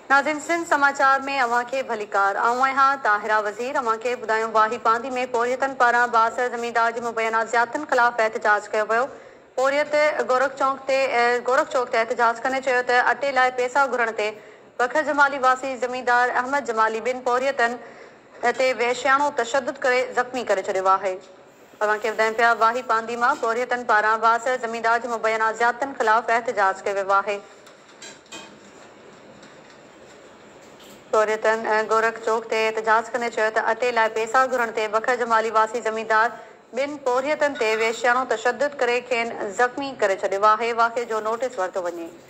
नाज़रीन सिंध समाचार में अवां खे भलीकार आऊं आहियां ताहिरा वज़ीर। अवां खे ॿुधायूं वाही पांदी में पोरियतनि पारां बासर ज़मींदार जी मुबैना ज़ियादतियुनि ख़िलाफ़ एहतजाज कयो वियो। पोरियत गोरख चौक ते एहतजाज कंदे चयो त अटे लाइ पैसा घुरण ते बखर जमाली वासी ज़मींदार अहमद जमाली ॿिनि पोरियतनि ते वहशियाणो तशदुद करे ज़ख़्मी करे छॾियो आहे। अवां खे ॿुधायूं पिया वाही पांदी मां पोरियतनि पारां बासर ज़मींदार जी मुबैना ज़ियादतियुनि ख़िलाफ़ एहतजाज कयो वियो आहे। पोरियतनि गोरख चौक ते एहतजाज कंदे चयो त अटे लाइ पैसा घुरण ते बखर जमाली वासी ज़मींदार ॿिनि पोरियतनि ते वहशियाणो तशदुद करे खेनि ज़ख़्मी करे छॾियो आहे। वाक़े जो नोटिस वरितो वञे।